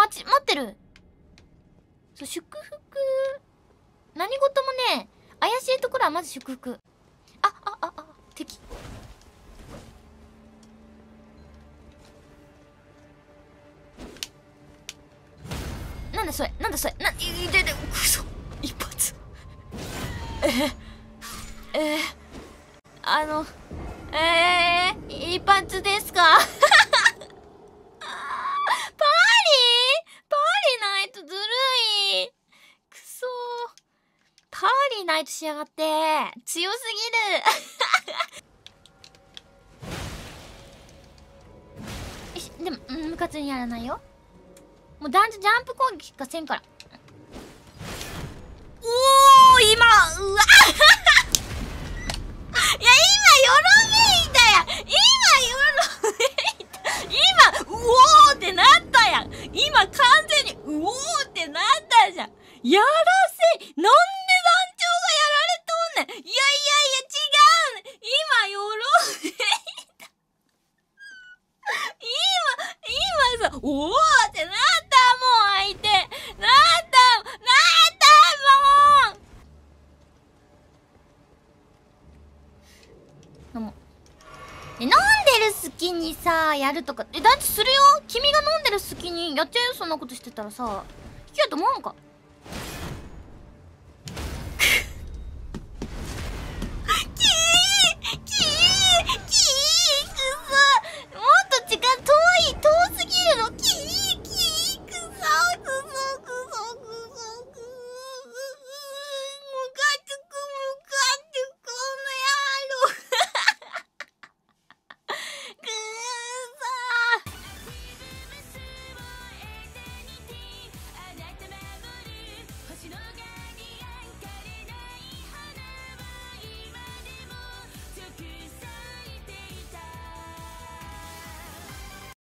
待ってる。そう、祝福。何事もね、怪しいところはまず祝福。敵。なんだそれ、くそ、一発。一発ですか？パーリーナイトずるい。くそー。パーリーナイトしやがって。強すぎる。よし、でも、無活にやらないよ。もうジャンプ攻撃しかせんから。おー、今、うわいや、今、よろめいたやん。今、うおーってなったやん。今、完全に、うおーってなったじゃん。やらせ、なんで団長がやられとんねん。いや、違うね。今、よろめいた。今さ、おーってなったもん、相手。なったもん。飲もう。飲んでる隙にさ、やるとか、だってするよ。君が飲んでる隙にやっちゃうよ、そんなことしてたらさ。引きやと思わんか。